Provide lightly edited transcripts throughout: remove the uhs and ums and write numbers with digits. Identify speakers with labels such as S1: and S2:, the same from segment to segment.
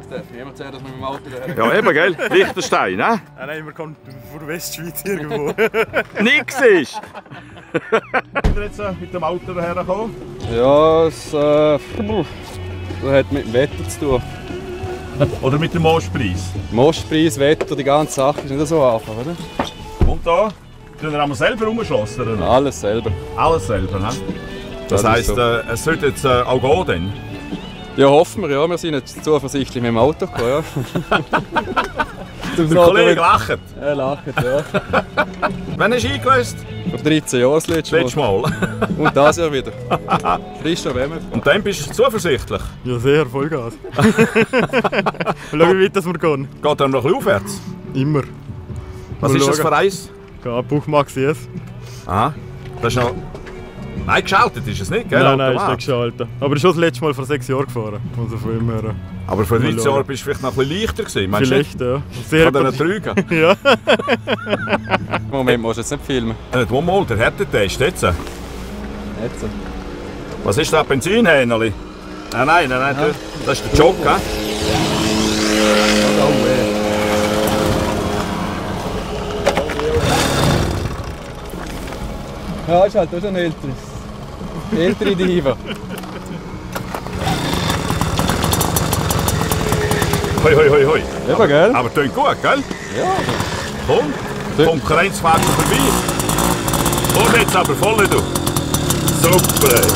S1: darf ich immer erzählen, dass wir mit dem Auto daher.
S2: Ja, eben, gell? Liechtenstein, ne?
S3: Nein, wir kommen von der Westschweiz irgendwo.
S2: Nix ist! Wie ihr jetzt mit dem Auto dahergekommen?
S1: Ja, das hat mit dem Wetter zu tun.
S2: Oder mit dem Mostpreis?
S1: Mostpreis, Wetter, die ganze Sache ist nicht so einfach, oder?
S2: Und da? Tun wir selber rumschlossen, oder?
S1: Alles selber.
S2: Alles selber, ne? Das heisst,
S1: so.
S2: es sollte jetzt auch gehen, dann?
S1: Ja, hoffen wir, ja. Wir sind jetzt zuversichtlich mit dem Auto gekommen, ja.
S2: Der Kollege lacht.
S1: Er lacht, ja.
S2: Wann hast du eingelöst?
S1: Vor 13 Jahren das letzte
S2: Mal.
S1: Und das Jahr wieder. Frischer Wärme.
S2: Und dann bist du zuversichtlich?
S3: Ja, sehr, Vollgas. Schau, wie weit wir gehen.
S2: Geht dann noch ein bisschen aufwärts?
S3: Immer.
S2: Was ist das für eins?
S3: Ja, Buchmax yes.
S2: Aha. Das ist noch... Nein, geschaltet ist es nicht, gell?
S3: Nein, ist nicht geschaltet. Aber ich bin schon das letzte Mal vor 6 Jahren gefahren. Also von immer her.
S2: Aber vor 13 Jahren bist du vielleicht noch ein bisschen leichter gewesen, meinst du?
S3: Vielleicht, ja. Sehr
S2: von diesen Trügen?
S3: Ja.
S1: Moment, musst du jetzt nicht filmen.
S2: Nicht mal, der Härtetest jetzt.
S1: Jetzt.
S2: Was ist das, Benzinhähnerli? Nein, ja. Das ist der Jog, hä?
S1: Ja, ist halt auch schon älter. Ältere Diva.
S2: Hoi.
S1: Eben, gell?
S2: Aber tönt gut, gell?
S1: Ja.
S2: Komm, Konkurrenz fährt vorbei. Und jetzt aber voll, du. Super, ey.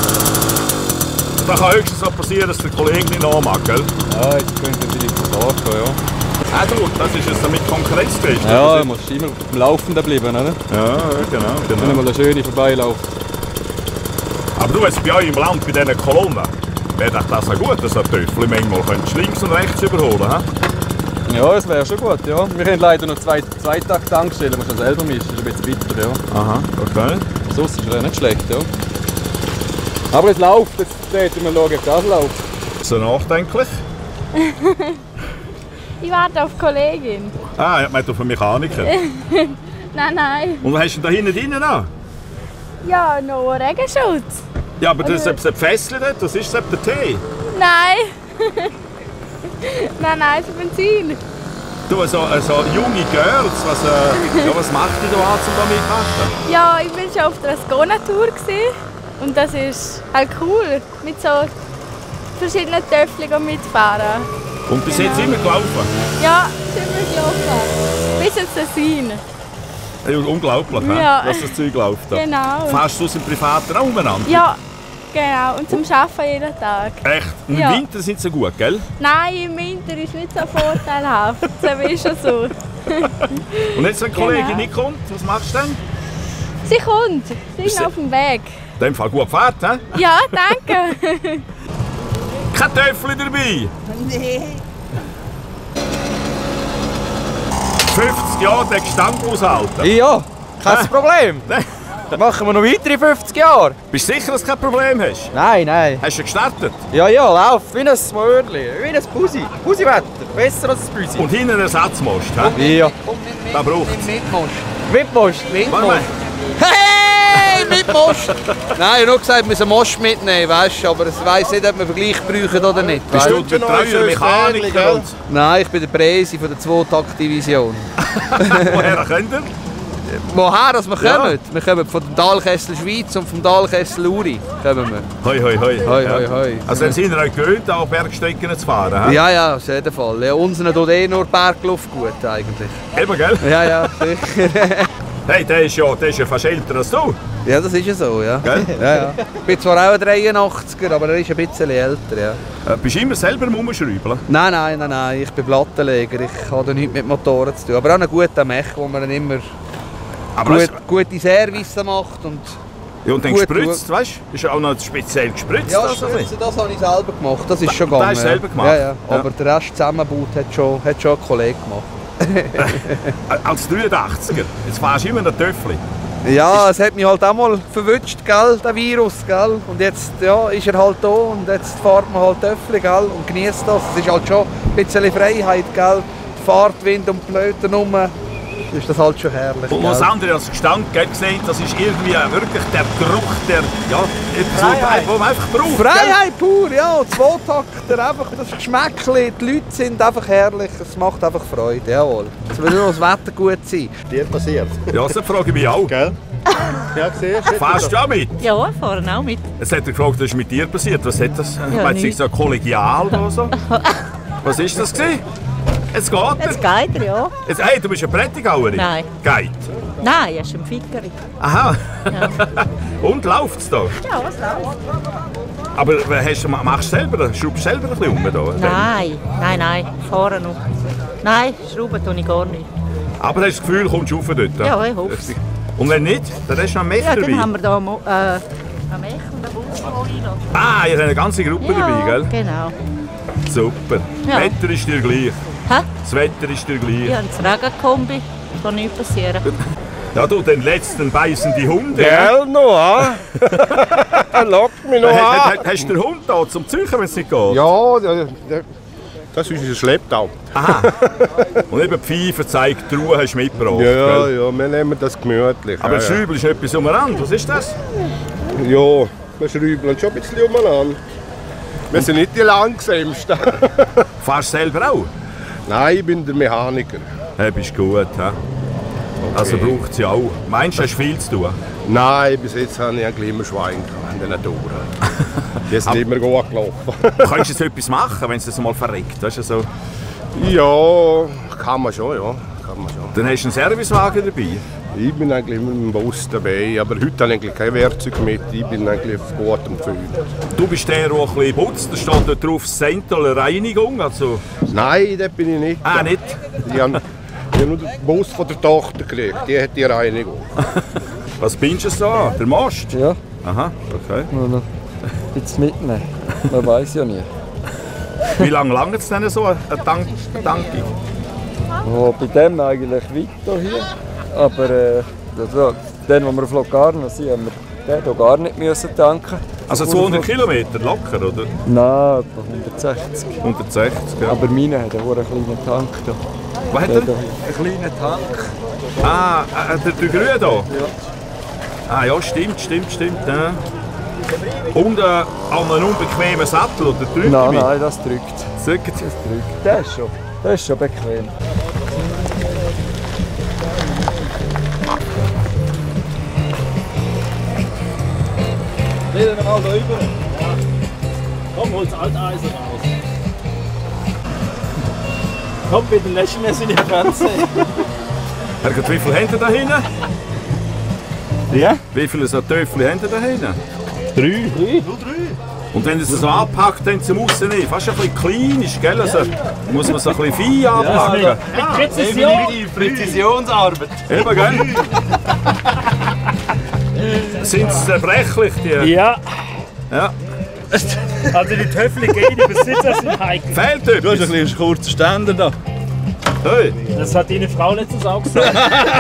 S2: Da kann höchstens noch passieren, dass der Kollege nicht nachmacht, gell?
S1: Ja, jetzt könnte vielleicht versorgen, ja.
S2: Ah du, das ist es mit Konkurrenztest.
S1: Ja, du musst immer auf dem Laufenden bleiben, oder?
S2: Ja, genau.
S1: Wenn mal eine schöne vorbeilaufen.
S2: Aber du, jetzt bei euch im Land, bei diesen Kolonnen, wäre das auch gut, dass ein Töffel manchmal links und rechts überholen könntest?
S1: Ja, das wäre schon gut, ja. Wir haben leider noch zwei Tag-Tankstellen, musst du selber mischen, das ist ein bisschen bitter, ja.
S2: Aha, okay.
S1: Sonst ist es nicht schlecht, ja. Aber es läuft, jetzt werden wir schauen, ob das läuft.
S2: So nachdenklich?
S4: Ich warte auf die Kollegin.
S2: Ah, ich meinte auf einen Mechaniker.
S4: Nein.
S2: Und was hast du denn da hinten drin an?
S4: Ja, noch Regenschutz.
S2: Ja, aber das ist das Fässchen dort, das ist der Tee.
S4: Nein. nein, es ist Benzin.
S2: Du, so junge Girls, was macht die da an, um da mitzumachen?
S4: Ja, ich war schon auf der Ascona-Tour und das ist halt cool, mit so verschiedenen Töpfchen mitfahren.
S2: Und bis jetzt immer gelaufen?
S4: Ja, sind wir gelaufen. Bis ins Tessin.
S2: Ja, unglaublich,
S4: Ja.
S2: dass das Zeug läuft.
S4: Genau.
S2: Fährst du aus dem privaten Raum umeinander?
S4: Ja, genau. Und zum Arbeiten jeden Tag.
S2: Echt? Und
S4: Ja.
S2: im Winter sind sie gut, gell?
S4: Nein, im Winter ist nicht so vorteilhaft. Das ist schon so.
S2: Und jetzt, wenn die Kollegin
S4: Genau.
S2: nicht kommt, was machst du dann?
S4: Sie kommt. Sie ist
S2: Sie-
S4: auf dem Weg.
S2: In dem Fall gut gefährt, hä?
S4: Ja, danke.
S2: Kein Töffel dabei?
S5: Nee.
S2: 50 Jahre den Gestank aushalten.
S6: Ja, kein Problem.
S2: Nein.
S6: Dann machen wir noch weitere 50 Jahre.
S2: Bist du sicher, dass du kein Problem hast?
S6: Nein.
S2: Hast du gestartet?
S6: Ja, läuft wie ein Smörli, wie ein Pusi. Pusi-Wetter, besser als das Pusi.
S2: Und hinten einen Ersatzmost, hä?
S6: Ja.
S2: Da braucht's.
S6: Mitmost.
S2: Warte mal.
S6: Hey, Mitmost! Nein, ich habe nur gesagt, wir müssen Most mitnehmen, weißt du, aber ich weiss nicht, ob wir Vergleich brauchen oder nicht.
S2: Bist
S6: weißt
S2: du der treue Mechaniker? Und
S6: Nein, ich bin der Präsi von der 2-Takt-Division.
S2: woher könnt ihr?
S6: Woher dass wir
S2: Ja.
S6: kommen? Wir kommen von dem Talkessel Schweiz und vom Talkessel Uri. Kommen wir.
S2: Hoi.
S6: Hoi.
S2: Also dann sind wir euch gewöhnt, auch Bergstrecken zu fahren, hä?
S6: Ja, auf jeden Fall. Ja, unseren tut nur Bergluft gut eigentlich.
S2: Eben, gell?
S6: Ja, sicher.
S2: Hey, der ist ja fast älter als du.
S6: Ja, das ist ja so, ja.
S2: Gell?
S6: Ja. Ich bin zwar auch ein 83er, aber er ist ein bisschen älter, ja.
S2: Bist du immer selber am Rumschrauben?
S6: Nein, ich bin Plattenleger, ich habe nichts mit Motoren zu tun. Aber auch einen guten Mech, wo man dann immer gute Service macht. Und
S2: ja, und dann
S6: gut
S2: gespritzt, weißt du? Ist ja auch noch speziell gespritzt.
S6: ja,
S2: das, oder nicht?
S6: das habe ich selber gemacht, das ist schon
S2: Das
S6: gegangen.
S2: hast du selber gemacht?
S6: Ja. Aber der Rest zusammenbaut hat schon ein Kollege gemacht.
S2: Als 83er, jetzt fährst du immer einen Töffel.
S6: Ja, es hat mich halt auch mal verwünscht, gell, der Virus, gell. Und jetzt ist er halt da und jetzt fährt man halt Töffel, gell, und genießt das. Es ist halt schon ein bisschen Freiheit, gell. Die Fahrt, Wind und Blöten rum. ist das halt schon herrlich.
S2: Und was andere als Gestank gesehen, das ist irgendwie wirklich der Geruch, der ja, etwas, wo man einfach braucht.
S6: Freiheit pur, ja, Zweitakter, einfach das Geschmäckchen, die Leute sind einfach herrlich, es macht einfach Freude, jawohl. Es will nur das Wetter gut sein.
S3: Dir passiert.
S2: Ja, das frage ich mich auch.
S3: Gell? Ja, siehst du?
S2: Fährst du auch mit?
S5: Ja, fahren auch mit.
S2: Jetzt hat er gefragt, was ist mit dir passiert? Was hat das?
S5: Ja,
S2: Meinst du so kollegial oder so? Was ist das gewesen? Jetzt geht er.
S5: Jetzt geht er, ja.
S2: Jetzt, hey, du bist eine Prättigauerin?
S5: Nein.
S2: Geht.
S5: Nein, er ist ein Fickeri.
S2: Aha.
S5: Ja.
S2: Und läuft's da?
S5: Ja, es läuft.
S2: Aber machst du selber, schraubst du selber ein bisschen um da?
S5: Nein, fahren noch. Nein, schrauben tue ich gar nicht.
S2: Aber hast du das Gefühl, kommst du rauf dort?
S5: Ja, ich hoffe es.
S2: Und wenn nicht, dann hast du noch einen Mech
S5: Ja,
S2: dabei?
S5: dann haben wir hier einen Mech und einen Bus rein.
S2: Ah, ihr habt eine ganze Gruppe dabei, gell?
S5: Genau.
S2: Super.
S5: Ja.
S2: Das Wetter ist dir gleich.
S5: Hä?
S2: Das Wetter ist dir gleich.
S5: Ja, das Regenkombi kann nichts passieren.
S2: Ja, du, den letzten beißen die Hunde.
S3: Gell, noch, ha? Lockt mich noch an.
S2: Hast du den Hund da zum Züchen, wenn es nicht geht?
S3: Ja, das ist unser Schlepptau.
S2: Aha. Und eben die Pfeife zeigt, die Ruhe hast du mitgebracht.
S3: Ja,
S2: gell?
S3: ja, wir nehmen das gemütlich.
S2: Aber
S3: ja,
S2: das Schräubel ist etwas umeinander. Was ist das?
S3: ja, wir schrübeln schon ein bisschen umeinander. Wir sind nicht die Langsamsten.
S2: Fahrst du selber auch?
S3: Nein, ich bin der Mechaniker.
S2: Ja, bist gut. He? Also braucht sie auch. Meinst du, hast du viel zu tun?
S3: Nein, bis jetzt hatte ich eigentlich immer Schwein in den Touren. Die sind immer gut gelaufen.
S2: Kannst du jetzt etwas machen, wenn es das mal verreckt? Weißt du, so?
S3: Ja, kann man schon, ja.
S2: Dann hast du einen Servicewagen dabei.
S3: Ich bin eigentlich immer mit dem Bus dabei, aber heute habe ich eigentlich kein Werkzeug mit. Ich bin eigentlich auf gutem Gefühl.
S2: Du bist der, der ein bisschen putzt. Da steht dort drauf Sental Reinigung. Also...
S3: Nein, das bin ich nicht.
S2: Ah, nicht?
S3: Ich habe nur den Bus von der Tochter gekriegt. Die hat die Reinigung.
S2: Was bindest du so an? Der Mast?
S7: Ja,
S2: Aha, okay.
S7: nur noch ein bisschen mitnehmen. Man weiß ja nie.
S2: Wie lange langt es denn so, eine Tankung?
S7: Oh, bei dem eigentlich weiter hier. Aber also, den, wo wir auf Locarno sind, haben wir den hier gar nicht müssen tanken.
S2: Also 200 Kilometer locker, oder?
S7: Nein, etwa 160.
S2: 160, ja.
S7: Aber meine hat einen kleinen Tank hier.
S2: Was hat
S7: Der
S2: er?
S7: hier. Einen kleinen Tank.
S2: Ah, der Grün hier? Ja. Ah ja, stimmt. Ja. Und an einen unbequemen Sattel, oder drückt
S7: Nein,
S2: mich?
S7: nein, das drückt.
S2: Drückt.
S7: Das drückt. Der ist schon bequem.
S8: Reden wir mal da rüber. Komm, hol das Alteisen raus. Komm, bitte, lässt mir seine Grenze.
S2: Herrgott, wie viele Hände da hinten?
S8: Ja?
S2: Wie viele so Töpfchen haben da hinten?
S8: 3.
S2: Und wenn es so anpackt, dann zum Rausnehmen, fast ein bisschen klein ist, gell? Also, muss man so ein bisschen fein anpacken.
S8: Mit Präzision. Präzisionsarbeit.
S2: Eben, gell? Sind sie zerbrechlich, die?
S8: Ja.
S2: Ja.
S8: Also die Töffel gehen, die Besitzer sind heikel.
S2: Fehlt
S9: Du hast
S2: etwas?
S9: ein bisschen kurzen Ständer da.
S2: Hey.
S8: Das hat deine Frau letztens auch gesagt.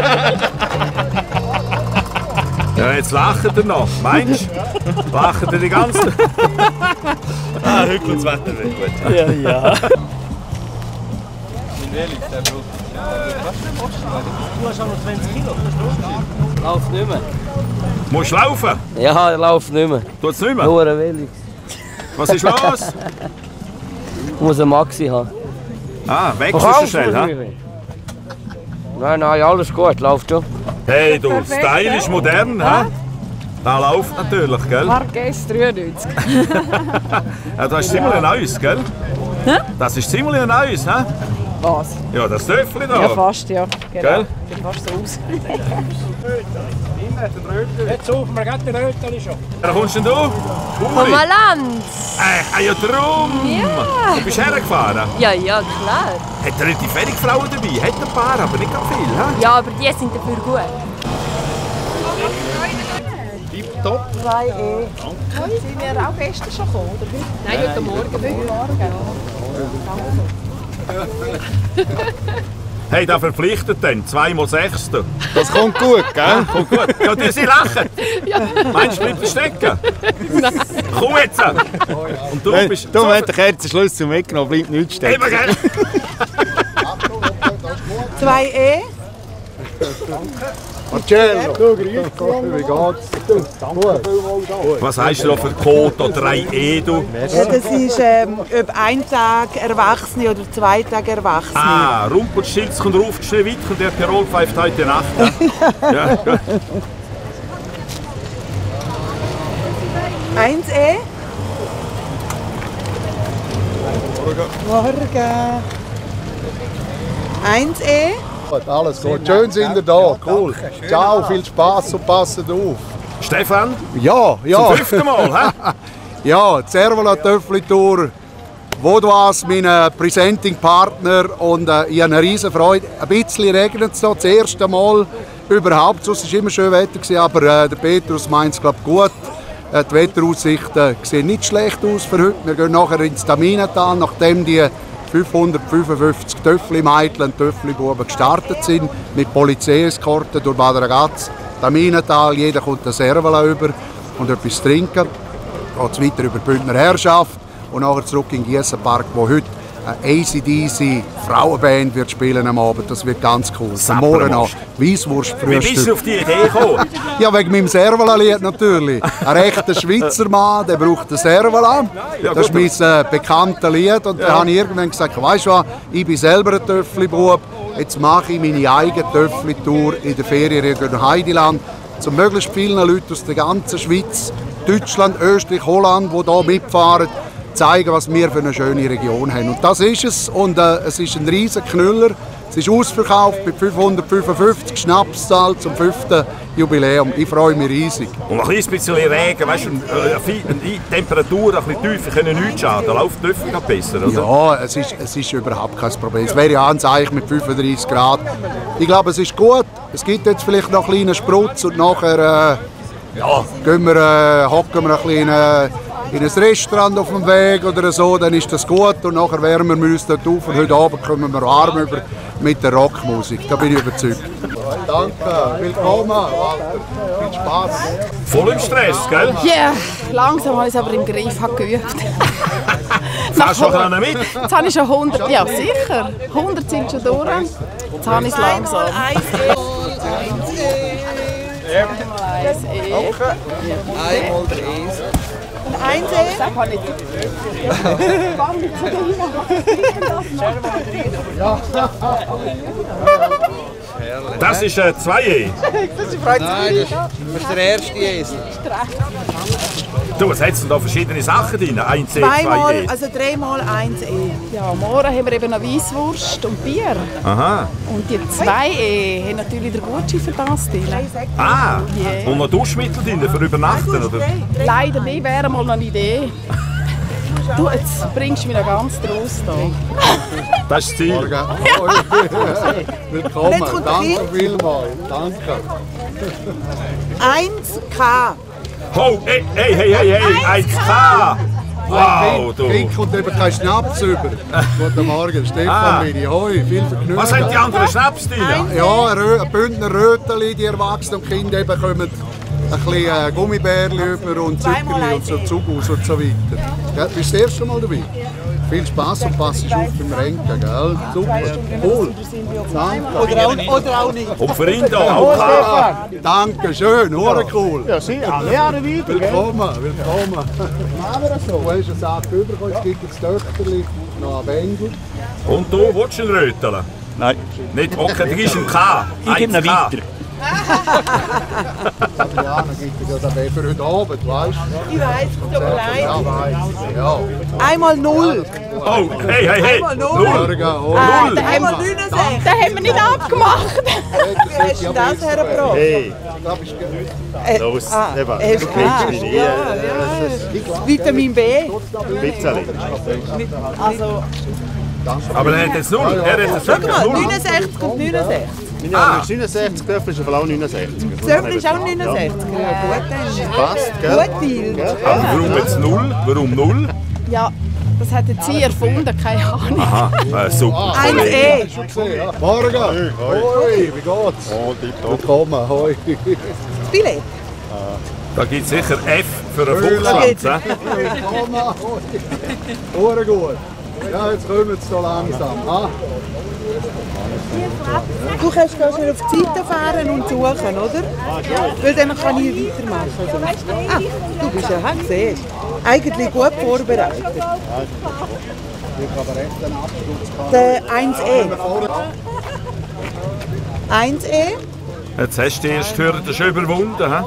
S2: Ja, jetzt lacht er noch. Meinst du? Lacht er die ganze Zeit?
S9: Ah, heute kommt das Wetter weg. Gut.
S8: Ja. Du hast auch noch 20 Kilo.
S7: Lauf nicht mehr.
S2: Musst du laufen?
S7: Ja, er läuft nicht mehr.
S2: Tut's nicht mehr?
S7: Nur ein Willi.
S2: Was ist los?
S7: Ich muss einen Maxi haben.
S2: Ah, wechselst du schnell, ha?
S7: Nein, alles gut, läuft schon.
S2: Hey du, Style ist modern, ha? Da läuft natürlich, gell?
S10: Marquez 93.
S2: Ja, das ist ziemlich ein neues, gell?
S10: Hä?
S2: Das ist ziemlich ein neues, ha?
S10: Was?
S2: Ja, das Töffel da.
S10: Ja, fast, ja. Genau.
S2: Gell?
S10: Sieht fast so aus.
S8: Jetzt suchen wir gerade den Rötchen schon.
S2: Wer kommst denn du?
S4: Vom
S2: Uri?
S4: Land.
S2: Ja, drum!
S4: Ja.
S2: Du bist hergefahren?
S4: Ja, klar.
S2: Hat er relativ wenig Frauen dabei? Hat ein paar, aber nicht ganz viel, ha?
S4: Ja, aber die sind dafür gut.
S10: 2E. Sind wir auch gestern schon gekommen, oder heute? Nein, heute Morgen.
S2: Hey, da verpflichtet dann, 2x6.
S3: Das kommt gut, gell?
S2: Kommt gut. Ja, die sie lachen. Meinst du, bleibt stecken? Komm jetzt! Und du bist...
S9: Du hast den Kerzenschlüssel mitgenommen, bleibt nichts stecken.
S2: Eben, gell?
S10: 2E.
S3: Marcello, wie geht's?
S2: Was heißt da für Code oder 3E, du?
S11: Das ist ob ein Tag Erwachsene oder 2 Tage Erwachsene.
S2: Ah, Rumpelstilz kommt rauf, Schneewittchen und der Tirol pfeift heute Nacht. Ja. Ja.
S11: 1E. Morgen. 1E.
S3: Alles gut, schön sind ihr da, cool. Ciao, viel Spaß und passt auf.
S2: Stefan?
S3: Ja.
S2: Zum 5. Mal, hä?
S3: Ja, die Servola Töffli-Tour, Vaudoise, mein Presenting-Partner, und ich habe eine riesen Freude. Ein bisschen regnet es noch, das erste Mal überhaupt, sonst war immer schön Wetter, aber der Petrus meint es, glaube ich, gut. Die Wetteraussichten sehen nicht schlecht aus für heute. Wir gehen nachher ins Taminental, nachdem die 555 Töffli-Mädchen und Töffli-Buben gestartet sind, mit Polizeieskorten durch Bad Ragaz, Taminental, jeder kommt eine Servola über und etwas trinken. Dann geht es weiter über die Bündner Herrschaft und nachher zurück in den Giessenpark, wo heute eine AC/DC Frauenband wird spielen am Abend. Das wird ganz cool. Morgen noch Weisswurstfrühstück.
S2: Wie bist du auf die Idee gekommen?
S3: Ja, wegen meinem Servola-Lied natürlich. Ein rechter Schweizer Mann, der braucht eine Servola. Das ist mein bekanntes Lied. Und dann habe ich irgendwann gesagt, weißt du was, ich bin selber ein Töffli-Bub. Jetzt mache ich meine eigene Töffli-Tour in der Ferienregion Heideland. Zu möglichst vielen Leuten aus der ganzen Schweiz, Deutschland, Österreich, Holland, die hier mitfahren, zeigen, was wir für eine schöne Region haben. Und das ist es. Und es ist ein riesen Knüller. Es ist ausverkauft mit 555 Schnapszahl zum 5. Jubiläum. Ich freue mich riesig.
S2: Und ein bisschen Regen, weißt du, die Temperatur ein bisschen tiefer, können nichts schaden. Da läuft die Töffel besser, oder?
S3: Ja, es ist überhaupt kein Problem. Es wäre ja eigentlich mit 35 Grad. Ich glaube, es ist gut. Es gibt jetzt vielleicht noch einen kleinen Sprutz und nachher hocken wir ein bisschen in ein Restaurant auf dem Weg oder so, dann ist das gut und nachher wärmen wir uns dort auf und heute Abend kommen wir warm über mit der Rockmusik, da bin ich überzeugt. Danke, willkommen Walter, viel Spaß.
S2: Voll im Stress, gell?
S10: Ja, yeah, langsam habe ich es aber im Griff, habe geübt.
S2: Fährst du noch mit?
S10: Jetzt habe ich schon 100, ja sicher, 100 sind schon durch, jetzt habe ich es langsam.
S6: Einmal der Esel.
S11: Und 1E.
S2: Das ist 2E.
S6: Nein, das ist der erste Esel.
S2: Du, was hat es denn da verschiedene Sachen drin? 1E,
S11: 2E,
S2: 2E.
S11: also 3-mal 1E.
S10: Ja, morgen haben wir eben noch Weisswurst und Bier.
S2: Aha.
S10: Und die 2E haben natürlich den Gutschein für das drin.
S2: Ah,
S10: Yeah.
S2: und noch Duschmittel drin für Übernachten, oder?
S10: Leider nicht, wäre mal noch eine Idee. Du, jetzt bringst du mich noch ganz draus da.
S2: Das ist das Ziel.
S3: Willkommen, danke vielmals. Danke.
S11: 1K.
S2: Oh, hey, 1K! Wow, du!
S3: Kind kommt eben kein Schnaps über. Guten Morgen, Stefan Mini. Hoi, viel Vergnügen.
S2: Was haben die anderen Schnaps drin?
S3: Ja, ein Bündner Röteli, die Erwachsenen und Kinder eben kommen ein bisschen Gummibärli über und Zuckerli und so Zugus und so weiter. Ja, du bist das erste Mal dabei. Viel Spaß und pass auf beim Renken, gell? Super, cool. Danke.
S11: Oder auch nicht.
S2: Und für ihn da auch K.
S3: Danke schön, hure cool.
S8: Ja, sie, alle Jahre wieder.
S3: Willkommen. Machen wir das so? Du hast eine Sache bekommen, es gibt jetzt Töchterli, noch ein Wendel.
S2: Und du, willst du einen Röteln?
S8: Nein.
S2: Nicht, okay, du gibst einen K.
S8: Ich gebe ihn weiter.
S3: Adriana gibt es ja dann für heute Abend, weißt du?
S11: Ich weiss, es tut mir leid.
S3: Ja, weiss. Ja.
S11: Einmal 0.
S2: Oh, hey.
S11: Einmal 0.
S3: Null.
S11: Einmal 69.
S10: Das haben wir nicht abgemacht.
S11: Wie hast du das hergebracht?
S8: Hey, los, eben, du kennst mich nie.
S11: Vitamin B.
S8: Ein bisschen.
S11: Also,
S2: Aber er hat jetzt 0. Er hat jetzt
S11: schau mal,
S2: 0.
S11: 69 und 69.
S8: Meine Jahre ist 69, Töffel ist aber auch 69.
S11: Töffel ist auch 69. Ja, gut dann.
S8: Passt, gell?
S11: Gut, Bill.
S2: Aber warum jetzt 0? Warum 0?
S10: Ja, das hat sie erfunden, keine Ahnung.
S2: Aha, super.
S11: 1E.
S3: Morgen. Hoi, wie geht's?
S8: Oh, tipptopp.
S3: Willkommen, hoi.
S11: Billett.
S2: Da gibt es sicher F für einen Fuchsschwanz.
S3: Willkommen, hoi. Hure gut. Ja, jetzt kommen sie so langsam. Ah.
S11: Du kannst schon auf die Seite fahren und suchen, oder? Weil dann kann ich weitermachen. Ah, du bist ja, siehst du. Eigentlich gut vorbereitet. Der 1E. 1E.
S2: Jetzt hast du die erste Hürde schon überwunden. He?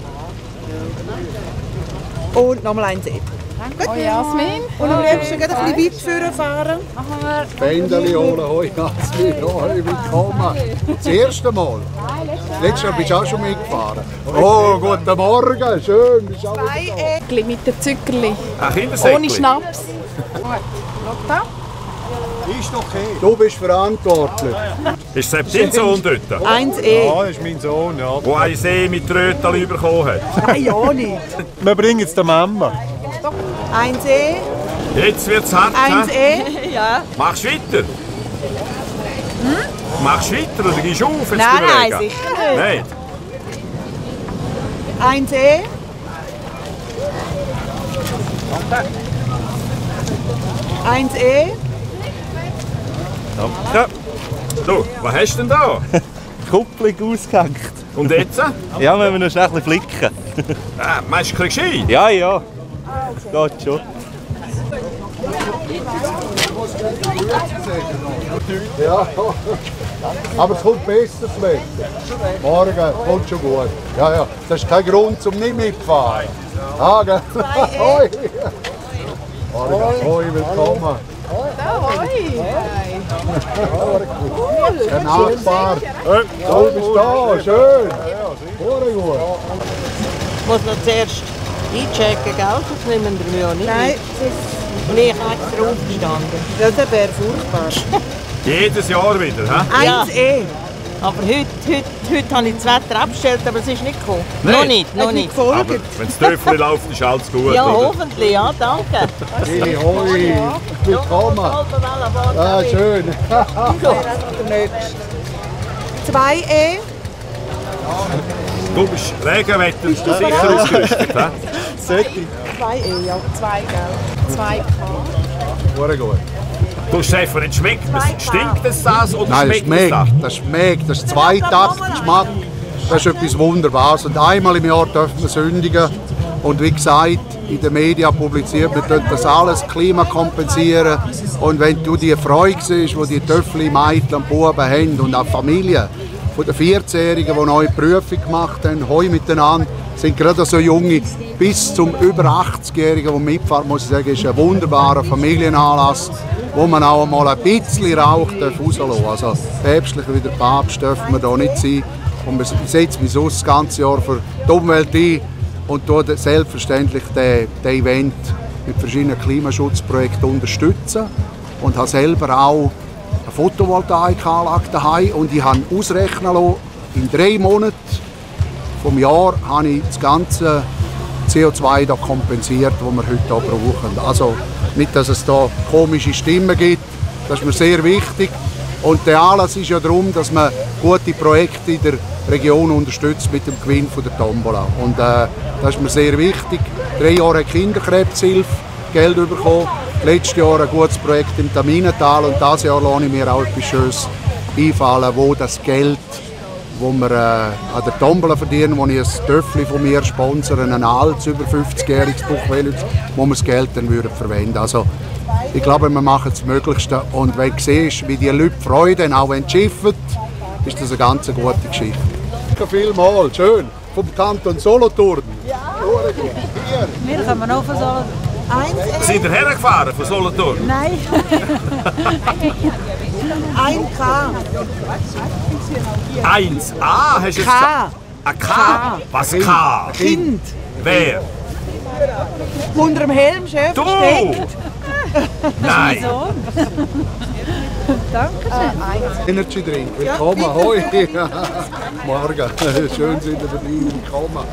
S11: Und nochmal 1E. Gut.
S10: Oh Jasmin.
S11: Und am liebsten gleich ein bisschen weit fahren.
S3: Fendeli holen, hoi, Jasmin, hoi, willkommen. Das erste Mal. Letztes Jahr bist du auch schon mitgefahren. Oh, guten Morgen, schön. Bist du auch
S10: Säckli mit dem Zuckerli.
S2: Ein Kindersäckli?
S10: Ohne Schnaps. Gut, schau da.
S3: Ist okay. Du bist verantwortlich.
S2: Ist Sepp dein Sohn dort?
S11: 1E.
S12: Ja, das ist mein Sohn, ja.
S2: Der ein See mit Rötchen bekommen hat.
S11: Nein, ja nicht.
S12: Wir bringen es der Mama.
S11: 1E.
S2: Jetzt wird es hart.
S11: 1E.
S5: Ja.
S2: Machst du weiter? Machst du weiter oder gehst du auf? Jetzt
S5: Nein,
S2: überlegen?
S5: nein, sicher
S2: nicht.
S11: 1E. 1E.
S12: Danke.
S2: Du, was hast du denn da?
S12: Kupplung ausgehängt.
S2: Und jetzt?
S12: Ja, wir müssen noch schnell ein bisschen flicken.
S2: Meinst du, kriegst du ein?
S12: Ja, ja. Geht schon.
S3: Ja, aber es kommt besser das Wetter. Morgen kommt schon gut. Ja, ja, das ist kein Grund zum nicht mitfahren. Ah, gell? Hoi. Morgen, hoi, willkommen. Der Nachbar. Du bist da, schön. Morgen gut.
S5: Ich muss noch zuerst einchecken, gell? Sonst nehmen wir mich auch nicht.
S11: Nein,
S5: Und ich habe extra aufgestanden.
S11: das wäre furchtbar.
S2: Jedes Jahr wieder, hä?
S11: 1E.
S5: Aber heute habe ich das Wetter abgestellt, aber es ist nicht gekommen.
S2: Nein.
S5: Noch nicht, noch nicht.
S2: Aber wenn das Töffel läuft, ist alles gut.
S5: Ja,
S2: oder?
S5: hoffentlich, ja, danke.
S3: Hey, hoi, willkommen. Ah, schön.
S11: 2E.
S2: Du bist Regenwetter, bist du sicher ausgerüstet, hä?
S11: 2E, ja.
S10: 2, gell? 2K.
S3: Morgen gut.
S2: Du, Stefan, jetzt schmeckt es. Stinkt es das oder
S3: Nein, das
S2: schmeckt es das?
S3: schmeckt, das schmeckt. Das ist Zweitaktgeschmack. Das ist etwas Wunderbares. Und einmal im Jahr dürfen wir sündigen. Und wie gesagt, in den Medien publiziert, wir können das alles Klima kompensieren. Und wenn du die Freude siehst, die die Töffel, Mädchen und Buben haben und auch Familien von den 14-Jährigen, die neue Prüfung gemacht haben, heu miteinander, sind gerade so junge bis zum über 80-Jährigen, die mitfahren, muss ich sagen, ist ein wunderbarer Familienanlass, wo man auch mal ein bisschen Rauch rauslassen darf. Also päpstlicher wie der Papst dürfen wir hier nicht sein. Und wir setzen uns das ganze Jahr für die Umwelt ein und tun selbstverständlich den Event mit verschiedenen Klimaschutzprojekten unterstützen. Und habe selber auch eine Photovoltaikanlage daheim und ich habe ausrechnen lassen, in 3 Monaten vom Jahr habe ich das ganze CO2 da kompensiert, das wir heute hier brauchen. Also nicht, dass es da komische Stimmen gibt, das ist mir sehr wichtig. Und der Anlass ist ja darum, dass man gute Projekte in der Region unterstützt mit dem Gewinn von der Tombola. Und das ist mir sehr wichtig. 3 Jahre Kinderkrebshilfe Geld bekommen, letztes Jahr ein gutes Projekt im Taminental und dieses Jahr lasse ich mir auch etwas Schönes einfallen, wo das Geld, wo wir an der Tombola verdienen, wo ich ein Töffel von mir sponsere, ein altes, über 50-jähriges Buchwellitz, wo wir das Geld dann verwenden würden. Also, ich glaube, wir machen das Möglichste. Und wenn du siehst, wie die Leute Freude haben, auch wenn sie schiffen, ist das eine ganz gute Geschichte. Danke vielmals, schön. Vom Kanton Solothurn. Ja.
S13: Wir kommen auch von Solothurn.
S2: Sind ihr hergefahren von Solothurn?
S13: Nein.
S11: 1K.
S2: 1A hast du jetzt
S11: K.
S2: Ein K? Was K?
S11: Kind.
S2: Wer?
S11: Unter dem Helm schön
S2: Du!
S11: versteckt.
S2: Nein.
S13: Danke.
S3: Energy Drink, willkommen, hoi. Morgen, schön sind ihr dabei, willkommen.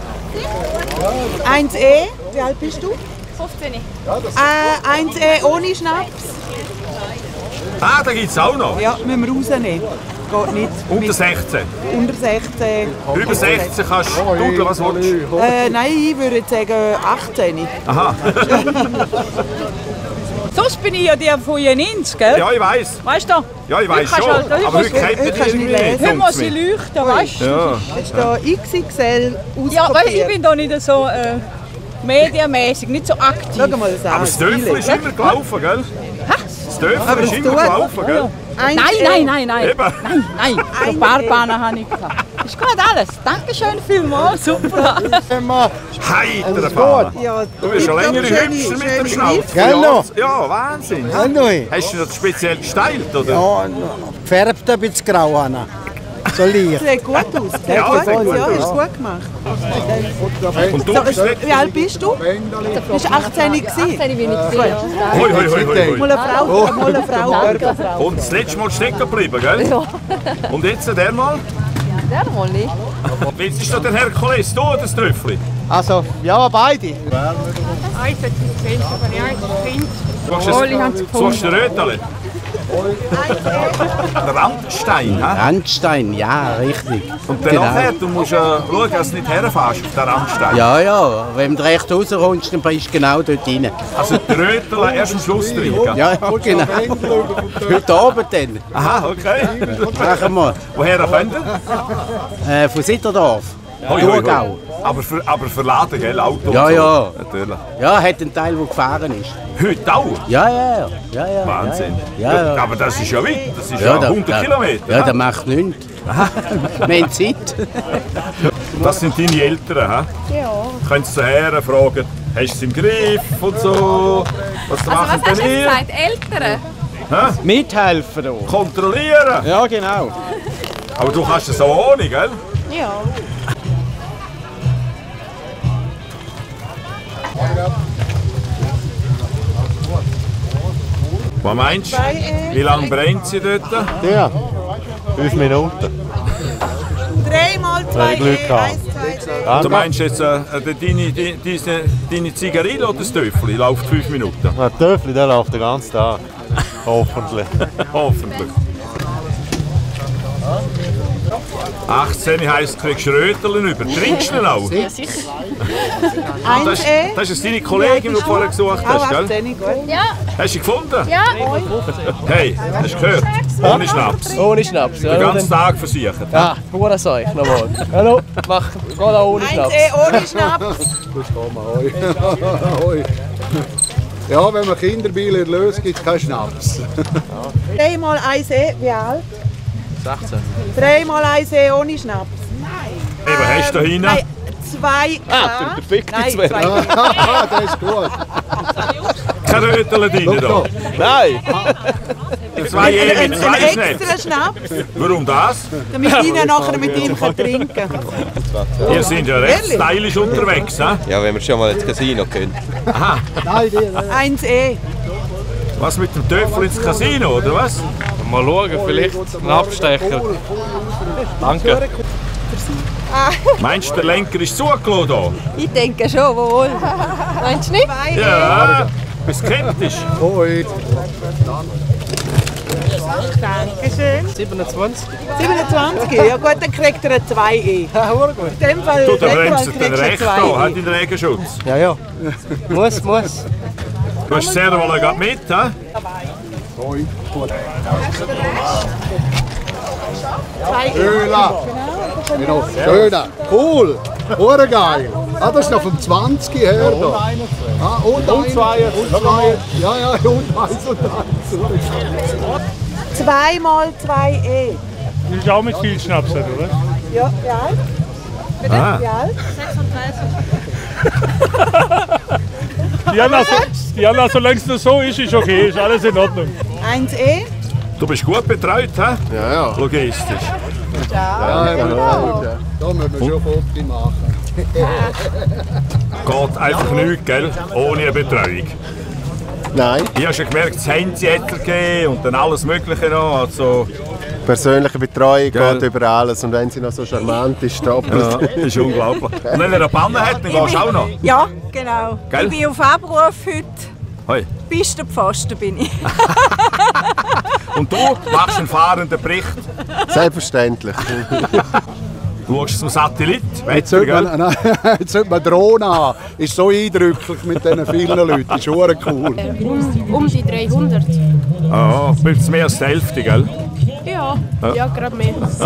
S11: 1E. Wie alt bist du?
S4: 15.
S11: 1E ohne Schnaps.
S2: Ah, da gibt es auch noch.
S11: Ja, müssen wir rausnehmen. Geht nicht.
S2: Unter 16.
S11: Unter 16.
S2: Über 16 kannst du dudeln, was willst du.
S11: Nein, ich würde jetzt sagen 18.
S2: Aha.
S13: Sonst bin ich ja die von Jenins, gell?
S2: Ja, ich weiss.
S13: Weißt du?
S2: Ja, ich weiss schon. Aber heute kennt man die irgendwie nicht.
S13: Heute muss ich leuchten, weißt du?
S2: Ja.
S11: Ist da XXL auskopiert?
S13: Ja, weißt, ich bin da nicht so medienmäßig, nicht so aktiv.
S11: Schau mal das an.
S2: Aber das Töffel ist immer gelaufen, gell? Das Töffel ist immer gelaufen, gell?
S13: Nein.
S2: Eben.
S13: Nein. So Barbahnen habe ich gehabt. Ist gut alles. Dankeschön vielmals. Super.
S2: Heiter Fahne.
S11: Ja,
S2: Du bist schon länger hübscher mit dem Schnauz.
S14: Genau.
S2: Ja, Wahnsinn. Hast du das speziell gestylt, oder?
S14: Ja, gefärbt ein bisschen grau an. So leicht.
S11: Sieht gut aus.
S2: Ja, sieht gut
S11: Ja,
S2: aus.
S11: ist gut gemacht.
S2: Und du
S11: So,
S2: bist nicht...
S11: wie alt bist du? Du bist 18 gewesen.
S4: 18 bin ich gewesen.
S2: Hoi.
S11: Mal eine Frau.
S2: Und das letzte Mal stecken geblieben, gell?
S4: Ja.
S2: Und jetzt der mal?
S4: Der mal nicht.
S2: Jetzt ist doch der Herkules, du das Töffel.
S14: Also, ja, beide.
S2: Suchst du Rötele? Der Randstein, hä?
S14: Randstein, ja, richtig.
S2: Und dann nachher, du musst schauen, dass du nicht herfährst auf den Randstein.
S14: Ja, wenn du recht rauskommst, dann bist du genau dort rein.
S2: Also die Rötele erst am Schluss drin, gell?
S14: Ja, genau. Heute Abend dann.
S2: Aha, okay.
S14: Machen wir.
S2: Woher kommt ihr?
S14: Von Sitterdorf.
S2: Hoi.
S14: Thurgau.
S2: Aber verladen, gell? Auto und
S14: Ja,
S2: so.
S14: ja.
S2: Natürlich.
S14: Ja, hat einen Teil, der gefahren ist.
S2: Heute auch?
S14: Ja.
S2: Wahnsinn.
S14: Ja.
S2: Aber das ist ja weit, das ist ja 100 Kilometer.
S14: Ja, das macht nichts. Wir haben Zeit.
S2: Das sind deine Eltern, hä?
S4: Ja.
S2: Können Sie her fragen, hast du es im Griff und so? Was machen
S4: Was hast
S2: denn
S4: du
S2: ihr?
S4: gesagt? Eltern?
S2: Hä?
S14: Mithelfen hier.
S2: Kontrollieren?
S14: Ja, genau.
S2: Aber du kannst es auch ohne, gell?
S4: Ja.
S2: Was meinst du? Wie lange brennt sie dort?
S12: Ja, 5 Minuten.
S11: 3 mal 2
S12: Wenn ich Glück habe.
S11: 1, 2, 3.
S2: Du meinst jetzt deine Zigarette oder das Töffel? Läuft 5 Minuten?
S12: Der Töffel, der läuft den ganzen Tag. Hoffentlich.
S2: Hoffentlich. 18 heisst, du kriegst Röteln über. Trinkst du ihn auch?
S4: Ja, sicher.
S2: Das ist deine Kollegin, die du vorher gesucht hast, gell?
S4: Ja.
S2: Hast du sie gefunden?
S4: Ja.
S2: Hey, hast du gehört? Ohne Schnaps.
S15: Ohne Schnaps, ja.
S2: Den ganzen Tag versichert.
S15: Ja, pure Zeug, nochmal. Hallo, geh da ohne Schnaps.
S11: Ohne Schnaps.
S3: Ja, wenn man Kinderbiele erlöst, gibt es keinen Schnaps.
S11: 3 mal 1 wie alt?
S15: 16.
S11: 3 mal 1 ohne Schnaps.
S2: Eben, hast du da hinten?
S11: Nein, 2
S15: Ah, der perfekte
S11: Nein,
S15: Zwerg.
S11: 2
S3: Das ist gut.
S2: Keine Röteln drin da.
S15: Nein!
S2: 2 mit 2
S11: Ein
S2: Schnaps.
S11: extra Schnaps,
S2: Warum das?
S11: damit ich nachher mit ihm trinken kann.
S2: Ihr seid ja recht
S11: Ehrlich?
S2: stylisch unterwegs, hä?
S15: Ja, wenn wir schon mal ins Casino können.
S2: Aha.
S11: 1
S2: Was mit dem Töffel ins Casino, oder was?
S15: Mal schauen, vielleicht einen Abstecher. Danke.
S2: Meinst du, der Lenker ist zugelassen hier?
S4: Ich denke schon, wohl. Meinst du nicht?
S2: Ja, bist skeptisch.
S3: Hoi.
S11: Dankeschön.
S15: 27.
S11: 27? Ja gut, dann kriegt er ein 2
S15: Ja, gut.
S11: In dem Fall,
S2: Du, da
S11: in dem Fall
S2: bremst den
S11: kriegst du ein
S2: recht
S11: 2
S2: da, hat den Regenschutz.
S15: Ja. Muss.
S2: Du hast sehr wohl gerade mit, hä?
S3: Öla. Genau. Schöner. Cool. Hure geil. Ah, das ist noch vom 20 her. Da. Ah, und 2. Ja, und 1 und 1.
S11: 2 mal 2
S12: Das ist auch mit viel Schnaps, oder?
S11: Ja, wie alt? Bitte?
S2: Ah.
S11: Wie alt?
S12: 36. Diana, solange es noch so ist okay, ist alles in Ordnung.
S11: 1
S2: Du bist gut betreut, hä?
S3: Ja.
S2: Logistisch.
S3: Ja, da müssen wir schon Fotos machen.
S2: Geht einfach nichts, gell? Ohne eine Betreuung.
S16: Nein.
S2: Ich habe schon gemerkt, das Handy hat er gegeben und dann alles Mögliche noch. Also,
S16: Persönliche Betreuung
S2: Gell.
S16: geht über alles und wenn sie noch so charmant ist, doppelt.
S2: ja, das ist unglaublich. Und wenn er eine Panne hat, dann gehst du auch noch.
S13: Ja, genau.
S2: Gell?
S13: Ich bin auf Abruf heute.
S2: Hoi.
S13: Pistenpfosten bin ich.
S2: Und du machst einen fahrenden Bericht.
S16: Selbstverständlich.
S2: schaust zum Satellit.
S3: Jetzt sollte man Drohne haben. Ist so eindrücklich mit diesen vielen Leuten. Das ist schon cool.
S17: Um die 300.
S2: Ah, oh, bist mehr als die Hälfte, gell?
S17: Ja, ja, gerade mehr.
S8: Hast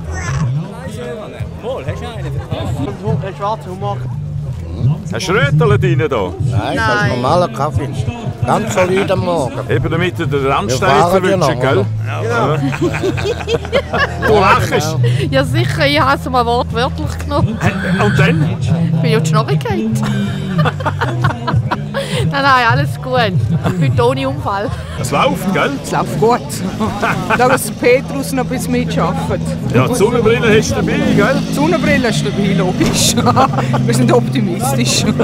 S8: du einen schwarzen Humor?
S2: Hast du Rötel drin hier?
S14: Nein, das ist normaler Kaffee. Ganz solid am Morgen.
S2: Eben damit du den Randstein verwünschen, gell?
S14: Ja.
S2: Du lachst.
S18: Ja sicher, ich habe es mal wortwörtlich genommen.
S2: Und dann?
S18: Ich bin ja die Schnorre gefallen. Nein, alles gut. Heute ohne Unfall.
S2: Es läuft, gell?
S13: Es läuft gut. Dass Petrus noch bis mitarbeitet.
S2: Ja, die Sonnenbrille hast du dabei, gell?
S13: Die Sonnenbrille ist dabei, logisch. Wir sind optimistisch. Schön,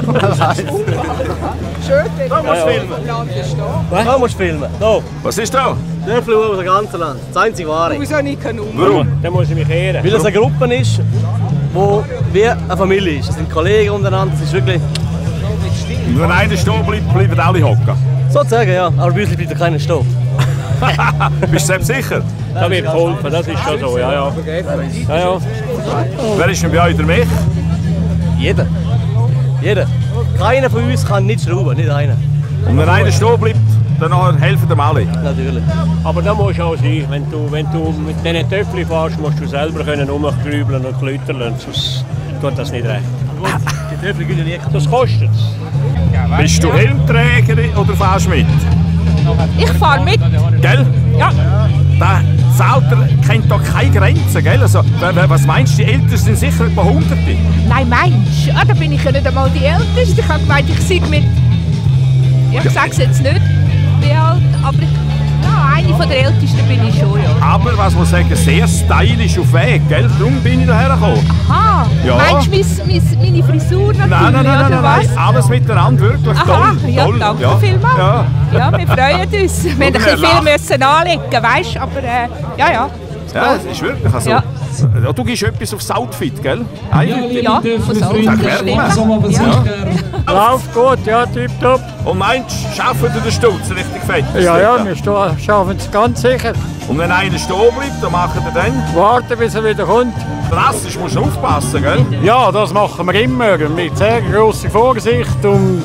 S8: da musst du filmen. Da musst du filmen. Da.
S2: Was ist da?
S8: Dörfli über das ganze Land. Das einzige Wahre.
S13: Wieso nicht Nummer?
S2: Warum?
S8: Dann musst du mich ehren. Weil das eine Gruppe ist, die wie eine Familie ist. Das sind Kollegen untereinander. Das ist wirklich...
S2: Und wenn einer stehen bleibt, bleiben alle hocken.
S8: Sozusagen, ja. Aber bei uns bleibt keiner stehen.
S2: Bist du selbst sicher?
S12: Da wird geholfen, das ist schon so, ja, ja. Ja, ja.
S2: Wer ist denn bei euch der Mech?
S8: Jeder. Jeder. Keiner von uns kann nicht schrauben, nicht einer.
S2: Und wenn einer stehen bleibt, dann helfen dem alle?
S8: Natürlich.
S12: Aber da muss auch sein, wenn du mit diesen Töpfchen fährst, musst du selber rumgrübeln und klütern, sonst tut das nicht recht.
S8: Die Töpfchen gehen ja nicht.
S12: Das kostet es.
S2: Bist du Helmträgerin oder fährst mit?
S18: Ich fahre mit.
S2: Gell?
S18: Ja.
S2: Das Alter kennt doch keine Grenzen, gell? Also, was meinst du, die Ältesten sind sicher etwa Hunderte?
S18: Nein, meinst du? Da bin ich ja nicht einmal die Älteste. Ich habe gemeint, ich sei mit... Ich sage es jetzt nicht, wie alt, aber eine von der Ältesten bin ich schon, ja.
S2: Aber, was muss ich sagen, sehr stylisch auf Weg, gell? Darum bin ich hierher gekommen.
S18: Aha,
S2: ja.
S18: Meinst du meine Frisur natürlich,
S2: nein, alles miteinander, wirklich toll.
S18: Ja,
S2: toll.
S18: Danke vielmals. Ja, wir freuen uns. Wir haben ein bisschen viel müssen anlegen, weißt du, aber ja.
S2: Ja, das ist wirklich so.
S18: Ja.
S2: Du gibst etwas aufs Outfit, gell?
S18: Ja, aufs Outfit.
S12: Läuft gut, ja, tipptopp.
S2: Und meinst du, schaffen wir den Stutz richtig fett?
S12: Ja, wir schaffen es ganz sicher.
S2: Und wenn einer stehen bleibt, dann machen wir dann?
S12: Warten, bis er wieder kommt.
S2: Drastisch musst du aufpassen, gell?
S12: Ja, das machen wir immer mit sehr grosser Vorsicht. Und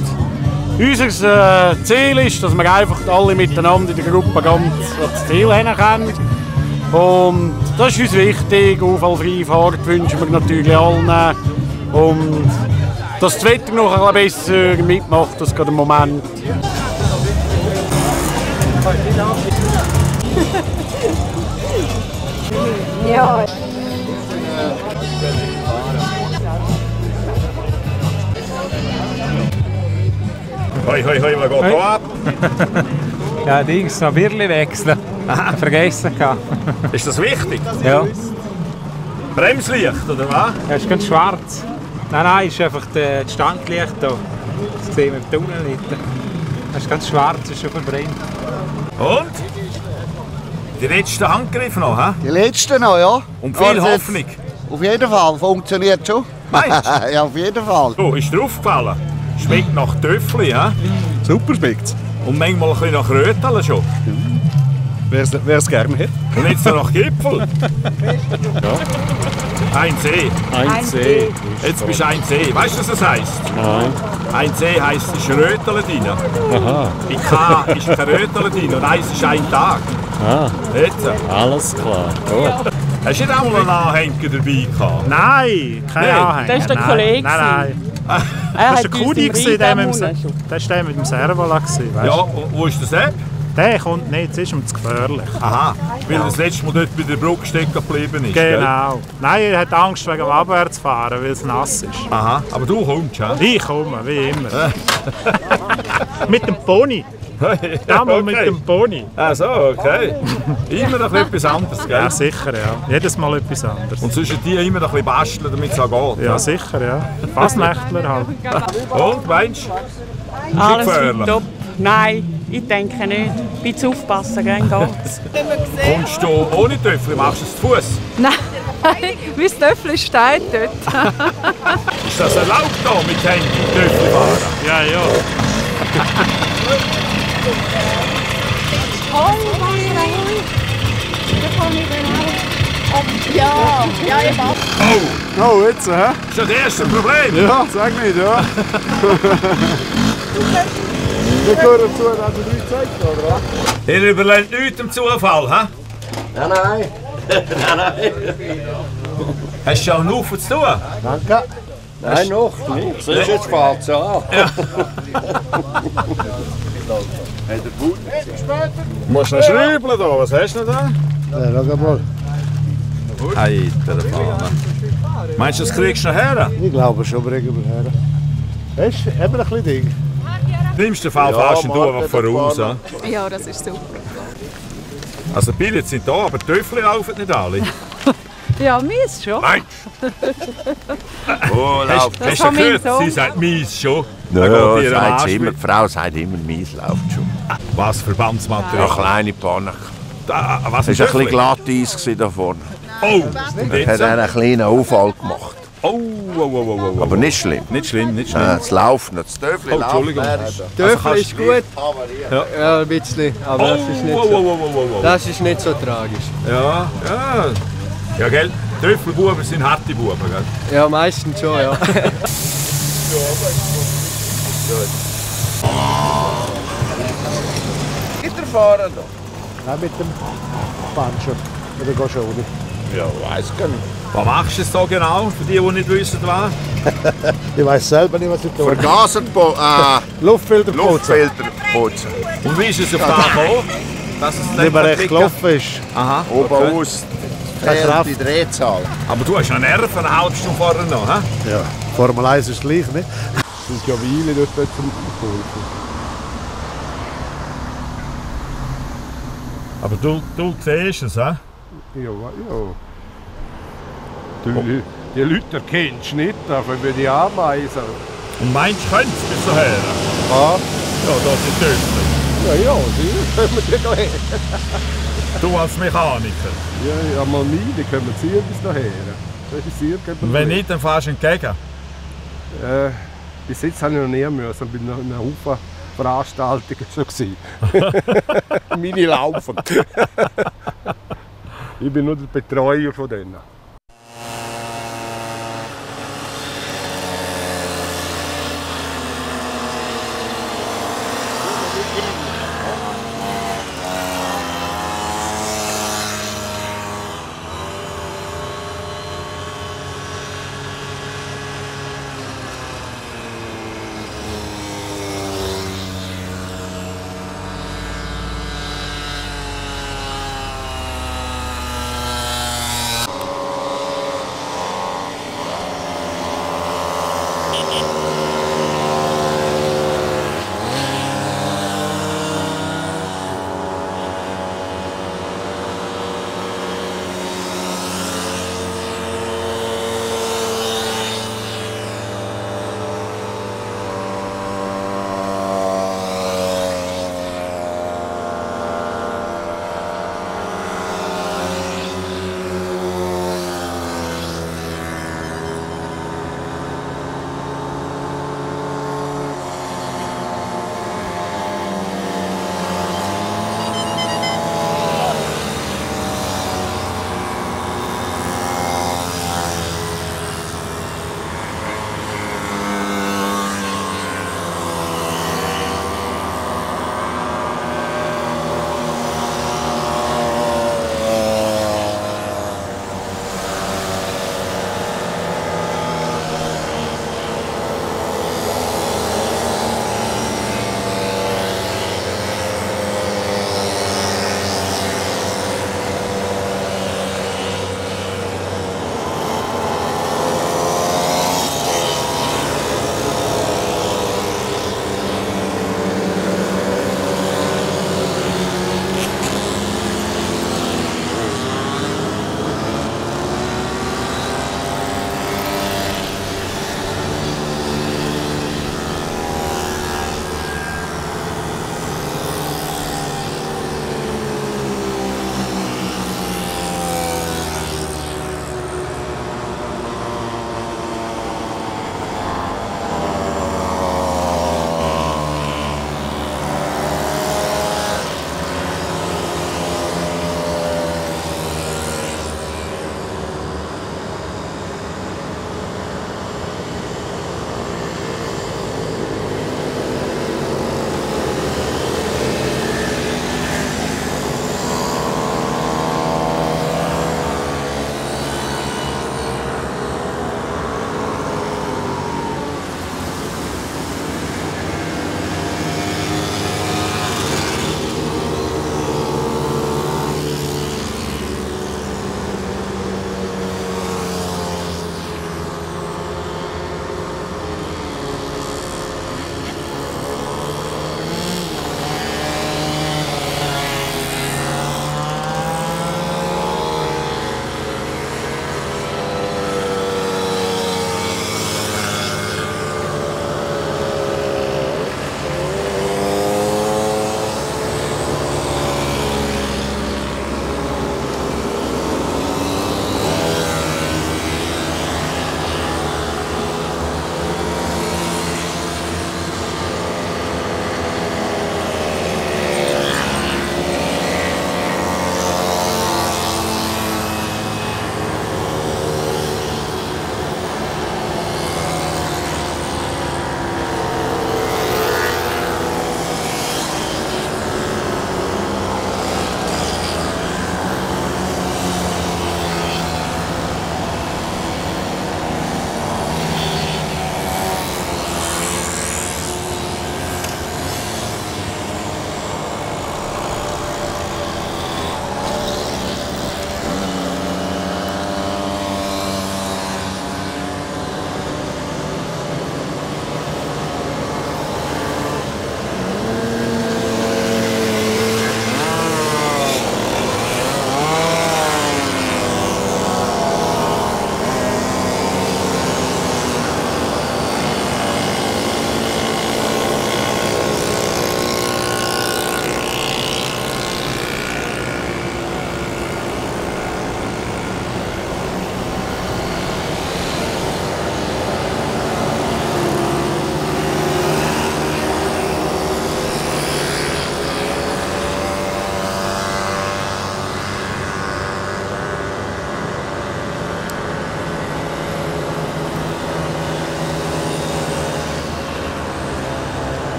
S12: unser Ziel ist, dass wir einfach alle miteinander in der Gruppe ganz ans Ziel hinkommen. Und das ist uns wichtig. Unfallfreie Fahrt wünschen wir natürlich allen. Und dass das Wetter noch ein bisschen besser mitmacht, das gerade im Moment.
S18: Ja.
S2: Hoi, was geht hier ab?
S15: Ja, Dings, noch Birli wechseln. Vergessen gehabt.
S2: Ist das wichtig?
S15: Ja.
S2: Bremslicht, oder was?
S15: Ja, ist ganz schwarz. Nein, ist einfach das Standlicht hier. Das sehen wir im Tunnel nicht. Das ist ganz schwarz, ist schon verbrennt.
S2: Und? Die letzten Handgriffe noch, hä?
S14: Die letzten noch, ja.
S2: Und viel Hoffnung?
S14: Auf jeden Fall, funktioniert schon.
S2: Meinst du?
S14: Ja, auf jeden Fall.
S2: So, ist dir aufgefallen? Schmeckt nach Töffli, hä?
S16: Super schmeckt's.
S2: Und manchmal ein bisschen nach Röteln schon.
S16: Wer es gerne hat.
S2: Und jetzt noch nach Gipfel. Ja. 1C.
S16: 1C.
S2: Jetzt bist du 1C. Weißt du, was das heisst?
S16: Nein.
S2: 1C heisst, es ist Röteln drin.
S16: Aha.
S2: Bei K ist kein Röteln drin und 1 ist ein Tag.
S16: Ah.
S2: Jetzt.
S16: Alles klar. Gut.
S2: Hast du nicht auch mal einen Anhänger dabei gehabt?
S12: Nein, kein Anhänger.
S13: Das ist der Kollege.
S12: Nein. Das war der Kudi, der mit dem Servola.
S2: Ja, wo ist das App?
S12: Der kommt nicht, es ist ihm zu gefährlich.
S2: Aha, weil das letzte Mal dort bei der Brücke stecken geblieben ist.
S12: Genau. Nein, er hat Angst wegen dem Abwärtsfahren, weil es nass ist.
S2: Aha, aber du kommst, ja?
S12: Ich komme, wie immer. Mit dem Pony. Damals mit dem Pony.
S2: Ach so, okay. Immer noch etwas anderes, gell?
S12: Ja, sicher, ja. Jedes Mal etwas anderes.
S2: Und zwischen die immer noch ein bisschen basteln, damit es auch geht.
S12: Ja, sicher, ja. Fasnächtler halt.
S2: Und, meinst du?
S13: Alles top. Nein, ich denke nicht. Ein bisschen aufpassen, gell, geht's.
S2: Kommst du ohne Töffel, machst du es zu Fuß?
S18: Nein, mein Töffel steht dort.
S2: Ist das erlaubt hier mit Handy Töffel fahren?
S12: Ja, ja.
S17: Ja, ich mach.
S2: Oh!
S3: Oh, jetzt, hä?
S2: Ist das das erste Problem?
S3: Ja, sag nicht, ja. Wir gehören dazu, dass du nichts sagst, oder was?
S2: Ihr überlebt nichts dem Zufall, hä?
S14: Nein, nein. Nein.
S2: Hast du schon einen Haufen zu tun?
S14: Danke. Nein, noch nicht. Siehst du, jetzt fällt es an.
S2: Du musst noch schrübeln da. Was hast du noch da?
S14: Ja, schau mal.
S2: Alter Fahne. Meinst du, das kriegst du noch her?
S14: Ich glaube schon, bringen wir her. Weißt du, eben ein bisschen Ding.
S2: Im schlimmsten Fall fährst du einfach voraus. He?
S18: Ja, das ist super.
S2: Also die Billets sind da, aber die Töffel laufen nicht alle.
S18: Ja, mies schon.
S2: Nein!
S19: Oh,
S2: Hast du gehört? Sie sagt mies schon.
S19: Ja, die Frau sagt immer, mies läuft schon.
S2: Was, Verbandsmaterial?
S19: Eine kleine Panne.
S2: Was
S19: es war ein bisschen Glatteis da vorne.
S2: Oh!
S19: Er hat einen kleinen Unfall gemacht.
S2: Oh.
S19: Aber nicht schlimm.
S2: Nicht schlimm.
S19: Es läuft noch. Das Töffel läuft.
S6: Entschuldigung. Töffel ist gut. Ja, ein bisschen. Aber das ist nicht so. Das ist nicht so tragisch.
S2: Ja. Ja, gell? Töffelbuben sind harte Buben, gell?
S6: Ja, meistens schon, ja.
S19: Weiterfahren da?
S14: Nein, mit dem Pancho. Oder gehst du ohne?
S19: Ja, weiss gar nicht.
S2: Was machst du jetzt da genau, für die nicht wissen, was?
S14: Ich weiss selber nicht, was ich tue.
S19: Vergaser,
S14: Luftfilter
S19: putzen.
S2: Und wie ist es auf da gekommen? Dass es
S14: nicht mehr recht gelaufen ist.
S2: Aha.
S19: Oben aus. Die Drehzahl.
S2: Aber du hast ja Nerven, eine halbe Stunde vorher noch, hä?
S14: Ja, Formel 1 ist gleich, nicht? Das sind ja Weile dort zum Pulver.
S2: Aber du siehst es, hä?
S14: Ja. Die Leute erkennst du nicht, aber über die Ameisen.
S2: Und meinst du, könntest du bis daher?
S14: Ja.
S2: Ja, da sind Töpfe.
S14: Ja, sie können wir die her.
S2: Du als Mechaniker?
S14: Ja, mal meine können wir ziehen bis daher.
S2: Und wenn nicht, dann fährst du entgegen?
S14: Bis jetzt habe ich noch nie müssen, ich war noch in einer Haufen Veranstaltungen schon gewesen. Meine laufen. Ich bin nur der Betreuer von denen.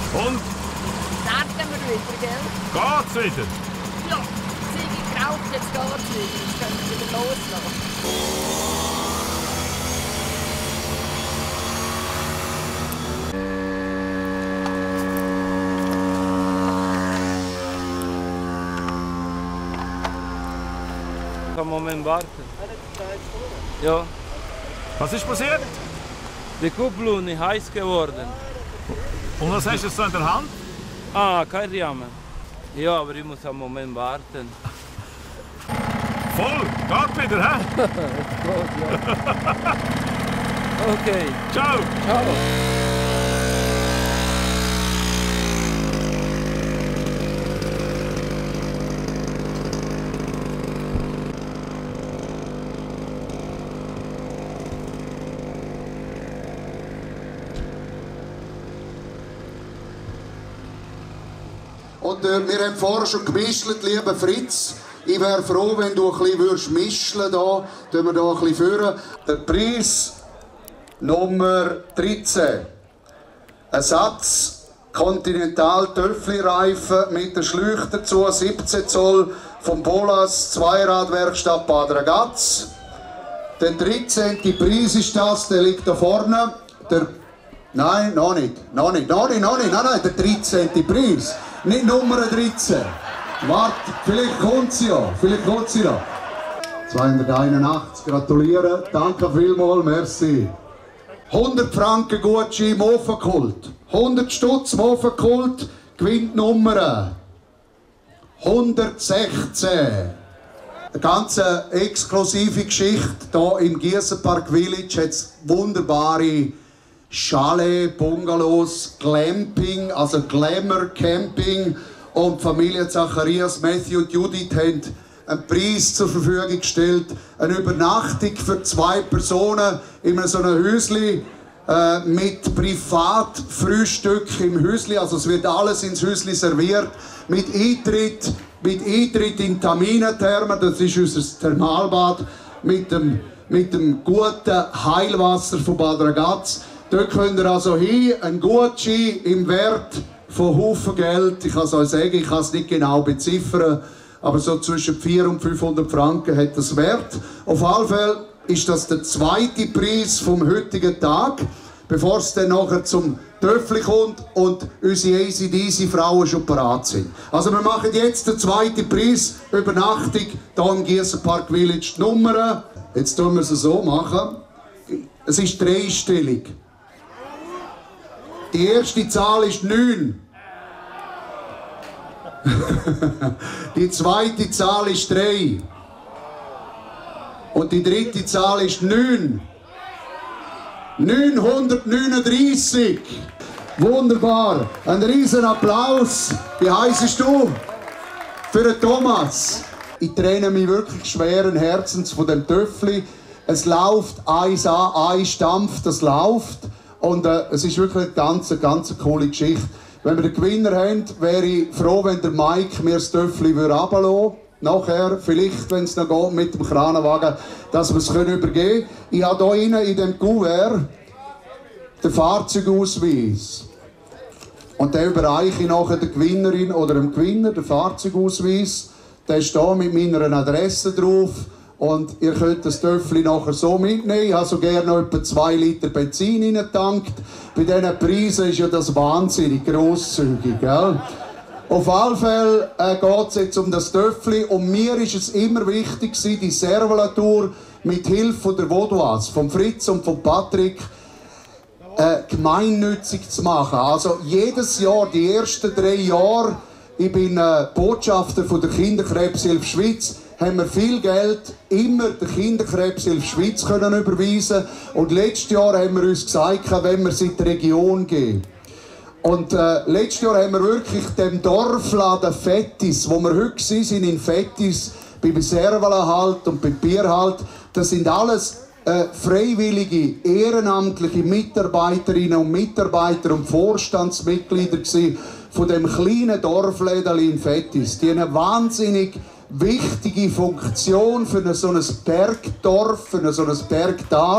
S2: Und?
S18: Starten wir wieder, gell?
S2: Geht's wieder?
S18: Ja, Ziege geraucht, jetzt geht's wieder. Jetzt können wir wieder loslassen.
S20: Ich kann einen Moment warten. Ja.
S2: Was ist passiert?
S20: Die Kupplung ist heiß geworden.
S2: Und was hast du jetzt in der Hand?
S20: Ah, kein Rahmen. Ja, aber ich muss einen Moment warten.
S2: Voll, geht wieder, hä?
S20: Okay.
S2: Ciao.
S20: Ciao.
S3: Und wir haben vorher schon gemischt, lieber Fritz. Ich wäre froh, wenn du ein bisschen mischen würdest. Tun wir hier ein bisschen führen. Der Preis Nummer 13. Ein Satz Continental Töffli-Reifen mit der Schläuche dazu, 17 Zoll vom Bolas Zweiradwerkstatt Bad Ragaz. Der 13. Preis ist das, der liegt da vorne. Nein, noch nicht. Nein, der 13. Preis. Nicht Nummer 13. Warte, vielleicht kommt sie ja. 281, gratuliere. Danke vielmals, merci. 100 Franken Gutschein Mofa geholt. 100 Stutz Mofa geholt. Gewinnnummer 116. Eine ganz exklusive Geschichte. Hier im Giesenpark Village hat es wunderbare Chalet, Bungalows, Glamping, also Glamour Camping, und die Familie Zacharias, Matthew und Judith haben einen Preis zur Verfügung gestellt. Eine Übernachtung für 2 Personen in so einem Häusli mit Privatfrühstück im Häusli. Also es wird alles ins Häusli serviert. Mit Eintritt in Taminentherme, das ist unser Thermalbad, mit dem guten Heilwasser von Bad Ragaz. Dort könnt ihr also hin, einen Gutschein im Wert von Haufen Geld. Ich kann es euch sagen, ich kann es nicht genau beziffern, aber so zwischen 400 und 500 Franken hat das Wert. Auf alle Fälle ist das der zweite Preis vom heutigen Tag, bevor es dann nachher zum Töffli kommt und unsere ACDC-Frauen schon parat sind. Also wir machen jetzt den zweiten Preis, Übernachtung, hier im Giesenpark Village. Die Nummer, jetzt tun wir es so machen, es ist dreistellig. Die erste Zahl ist 9. Die zweite Zahl ist 3. Und die dritte Zahl ist 9. 939. Wunderbar. Ein riesen Applaus. Wie heisst du? Für den Thomas. Ich trenne mich wirklich schweren Herzens von dem Töffli. Es läuft eins an, ein Stampf, das läuft. Und es ist wirklich eine ganz coole Geschichte. Wenn wir den Gewinner haben, wäre ich froh, wenn der Mike mir das Töffli runterlassen würde. Nachher, vielleicht, wenn es noch geht, mit dem Kranenwagen, dass wir es übergeben können. Ich habe hier innen in dem Kuvert den Fahrzeugausweis. Und den überreiche ich nachher der Gewinnerin oder dem Gewinner, den Fahrzeugausweis. Der ist hier mit meiner Adresse drauf. Und ihr könnt das Töffli nachher so mitnehmen. Ich habe so gerne noch etwa 2 Liter Benzin reingetankt. Bei diesen Preisen ist ja das wahnsinnig grosszügig, gell? Auf alle Fälle geht es jetzt um das Töffli. Und mir ist es immer wichtig, die Servolatur mit Hilfe der Vaudoise, von Fritz und von Patrick, gemeinnützig zu machen. Also jedes Jahr, die ersten 3 Jahre, ich bin Botschafter von der Kinderkrebshilfe Schweiz, haben wir viel Geld immer der Kinderkrebshilfe Schweiz können überweisen. Und letztes Jahr haben wir uns gesagt, wenn wir es in die Region gehen. Und letztes Jahr haben wir wirklich dem Dorfladen Fettis, wo wir heute sind in Fettis, beim Servalenhalt und beim Bierhalt, das sind alles freiwillige, ehrenamtliche Mitarbeiterinnen und Mitarbeiter und Vorstandsmitglieder von dem kleinen Dorfläden in Fettis. Die haben eine wahnsinnig wichtige Funktion für so ein Bergdorf, für so ein Bergtal.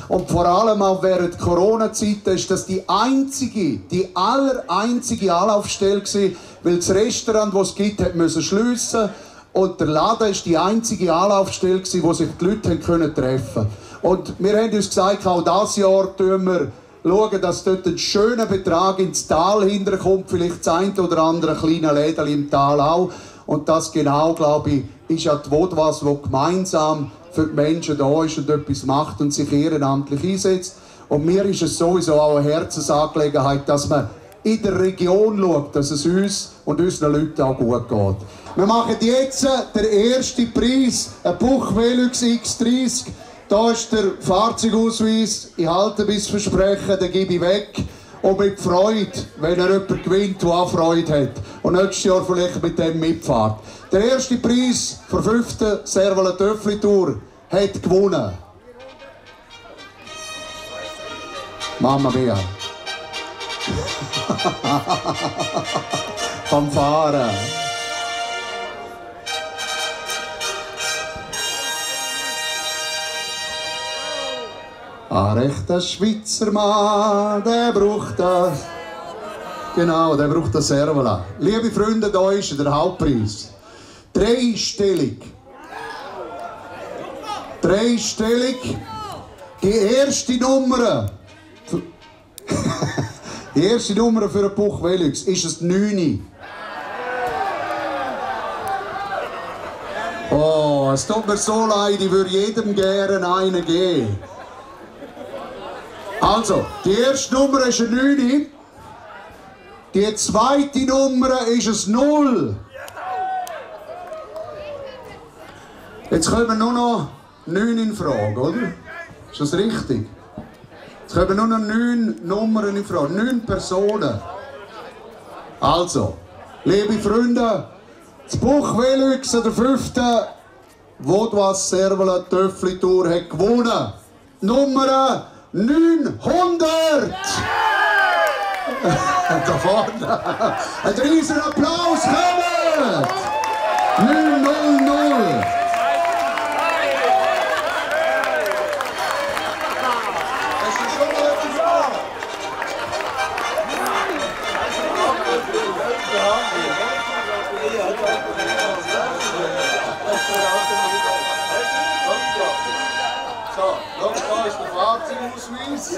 S3: Und vor allem auch während Corona-Zeit ist das die allereinzige Anlaufstelle gewesen, weil das Restaurant, das es gibt, hat müssen schliessen. Und der Laden ist die einzige Anlaufstelle gewesen, wo sich die Leute treffen konnten. Und wir haben uns gesagt, auch dieses Jahr schauen wir, dass dort ein schöner Betrag ins Tal hinterkommt, vielleicht das eine oder andere kleine Läden im Tal auch. Und das genau, glaube ich, ist ja die Vodwas, die gemeinsam für die Menschen da ist und etwas macht und sich ehrenamtlich einsetzt. Und mir ist es sowieso auch eine Herzensangelegenheit, dass man in der Region schaut, dass es uns und unseren Leuten auch gut geht. Wir machen jetzt den ersten Preis, ein Buch Velux X30. Da ist der Fahrzeugausweis, ich halte bis Versprechen, den gebe ich weg. Und mit Freude, wenn er jemanden gewinnt, der auch Freude hat. Und nächstes Jahr vielleicht mit dem mitfährt. Der erste Preis für 5. Servola Töffli Tour hat gewonnen. Mamma mia. Vom Fahren. Ein rechter Schweizer Mann, der braucht das. Genau, der braucht das Servola. Liebe Freunde, da ist der Hauptpreis. Dreistellig. Die erste Nummer. Die erste Nummer für ein Buch Velux ist es 9. Oh, es tut mir so leid, ich würde jedem gerne einen geben. Also, die erste Nummer ist eine 9. Die zweite Nummer ist es 0. Jetzt kommen nur noch 9 in Frage, oder? Ist das richtig? Jetzt kommen nur noch 9 Nummern in Frage, 9 Personen. Also, liebe Freunde, das Buch Velux der 5. Vodwas Servola Töffli Tour hat gewonnen. Nummer 900! Da vorne! Ein riesen Applaus, kommt! 900! So, da ist der Fahrzeugausweis.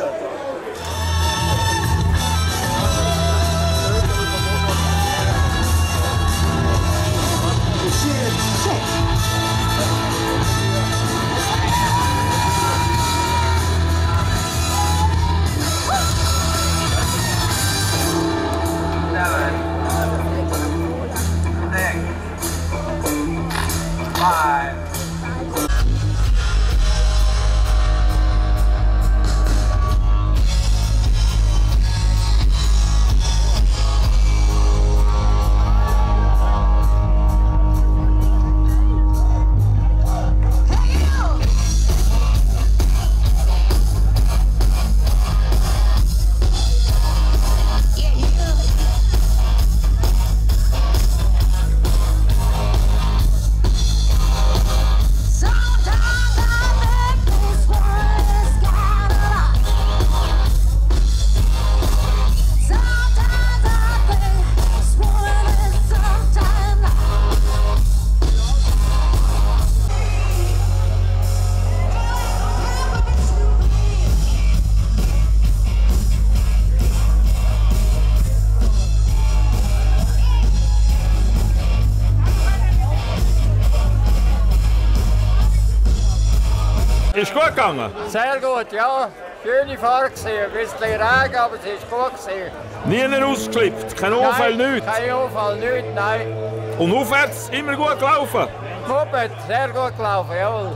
S2: Ist gut gegangen?
S21: Sehr gut, ja. Schöne Fahrt gewesen. Ein bisschen Regen, aber es ist gut gewesen.
S2: Nie ausgeklippt, kein Unfall, nichts?
S21: Kein Unfall, nichts, nein.
S2: Und aufwärts immer gut gelaufen?
S21: Moped, sehr gut gelaufen, jawohl.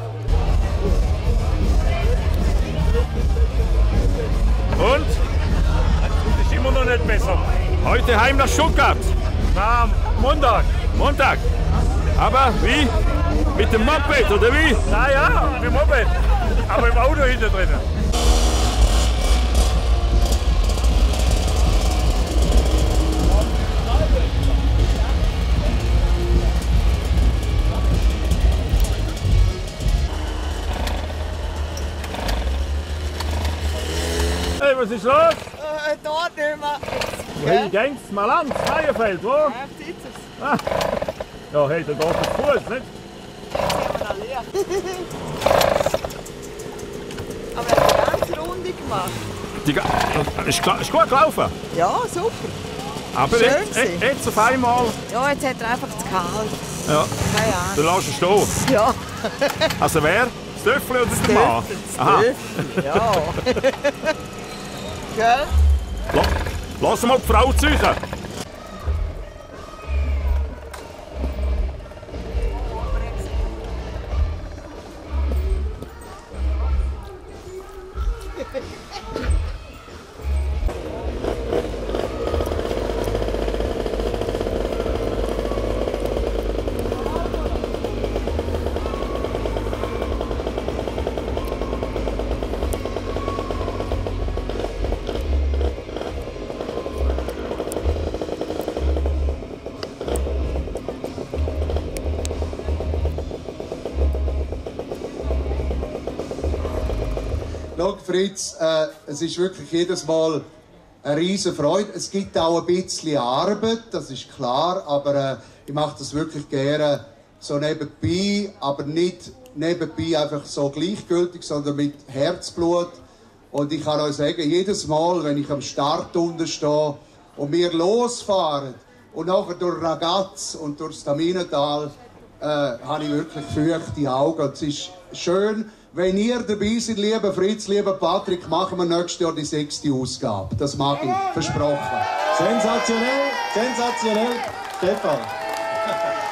S2: Und?
S9: Das ist immer noch nicht besser.
S2: Heute heim nach Stuttgart?
S9: Nein, Montag.
S2: Montag? Aber wie? Mit dem Moped, oder wie?
S9: Na ja, mit dem Moped. Aber im Auto hinten drin.
S2: was ist los?
S11: Da nicht mehr.
S2: Wohin ging's? Malanz, Meierfeld, wo?
S11: Ja, jetzt ist es.
S2: Ah. Ja, hey, da geht es zu Fuß, nicht?
S11: Aber er hat eine ganze Runde gemacht.
S2: Ist gut gelaufen?
S11: Ja, super.
S2: Aber
S11: Schön
S2: jetzt auf einmal.
S11: Ja, jetzt hat er einfach zu kalt.
S2: Ja.
S11: Keine Ahnung.
S2: Du lässt ihn stehen.
S11: Ja.
S2: Also wer? Das Töffel oder der Mann?
S11: Das Töffel, ja. Gell?
S2: Lass mal die Frau zeugen.
S3: Schau, Fritz, es ist wirklich jedes Mal eine riesige Freude. Es gibt auch ein bisschen Arbeit, das ist klar, aber ich mache das wirklich gerne so nebenbei, aber nicht nebenbei einfach so gleichgültig, sondern mit Herzblut. Und ich kann euch sagen, jedes Mal, wenn ich am Start stehe und wir losfahren und nachher durch Ragaz und durch das Taminental, habe ich wirklich feuchte Augen. Es ist schön. Wenn ihr dabei seid, lieber Fritz, lieber Patrick, machen wir nächstes Jahr die 6. Ausgabe. Das mag ich, versprochen.
S21: Sensationell, sensationell, Stefan.